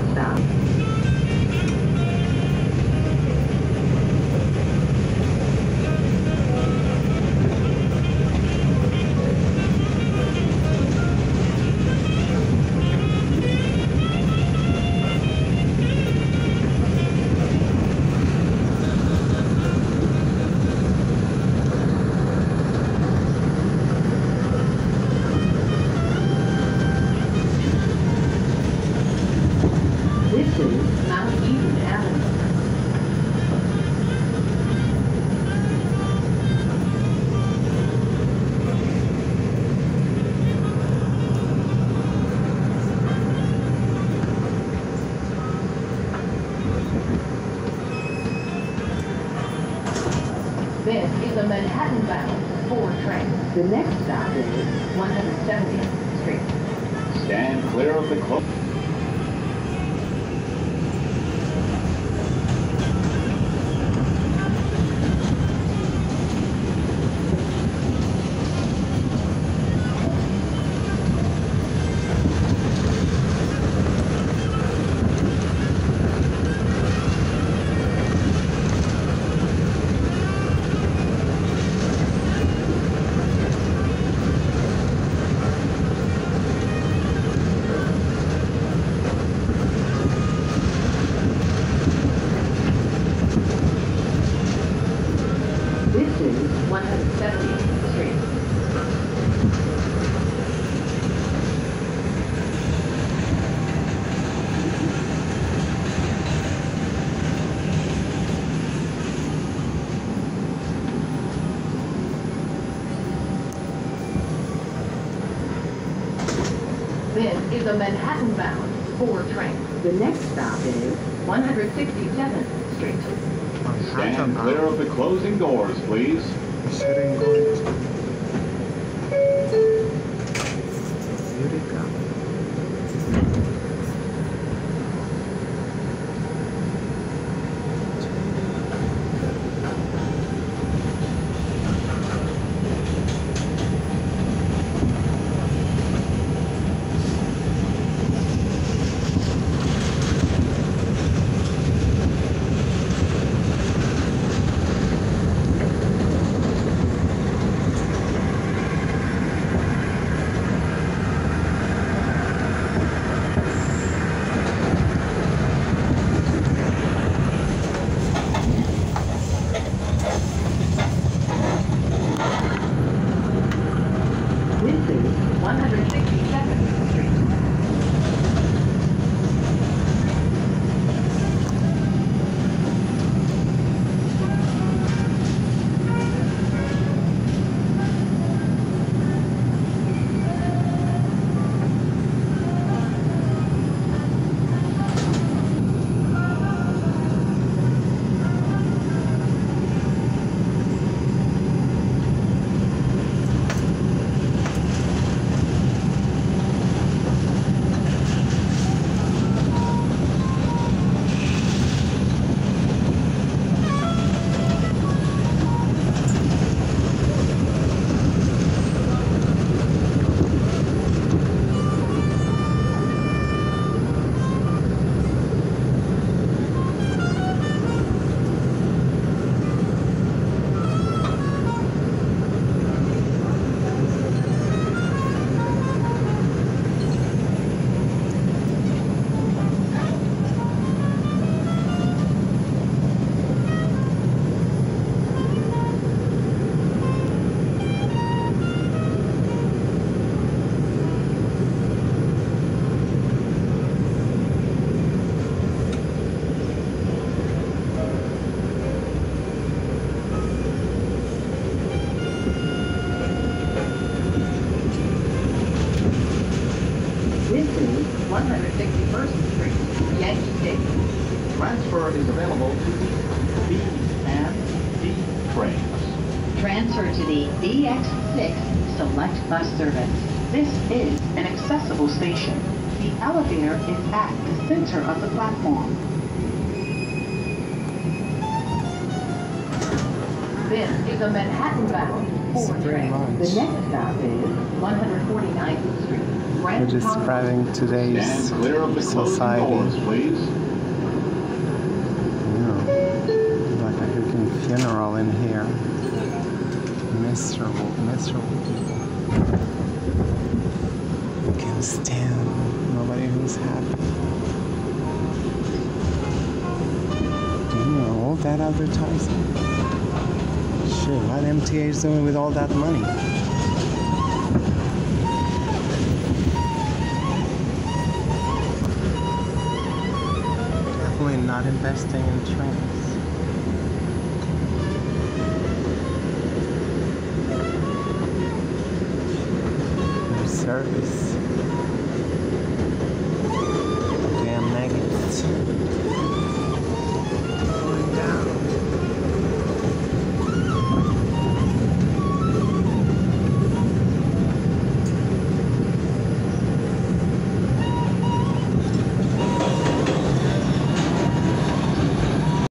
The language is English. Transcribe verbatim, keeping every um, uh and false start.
stop. This is Mount Eden Avenue. This is a Manhattan-bound four train. The next stop is one hundred seventieth Street. Stand clear of the close. This is one hundred seventieth Street. This is a Manhattan-bound four train. The next stop is one hundred sixty-seventh Street. Stand clear of the closing doors, please. This is one hundred sixty-seventh Street. This is one hundred sixty-first Street, Yankee Stadium. Transfer is available to the B and D trains. Transfer to the D X six Select Bus Service. This is an accessible station. The elevator is at the center of the platform. This is a Manhattan-bound four train. The next stop is one hundred forty-ninth Street. Grand describing today's Stand clear of the closing society. doors, please. Yeah. Like a freaking funeral in here. Miserable, miserable people. I can't stand nobody who's happy. Do you know all that advertising? Shit, what M T A is doing with all that money? Definitely not investing in trains.